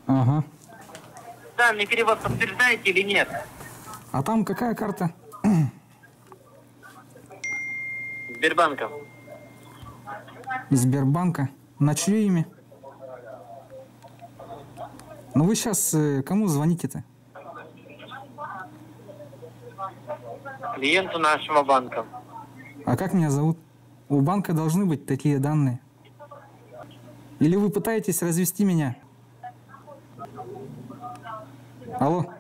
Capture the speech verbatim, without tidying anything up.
Ага. Данный перевод подтверждаете или нет? А там какая карта? Сбербанка. Сбербанка. На чье имя? Ну вы сейчас э, кому звоните-то? Клиенту нашего банка. А как меня зовут? У банка должны быть такие данные. Или вы пытаетесь развести меня? Алло?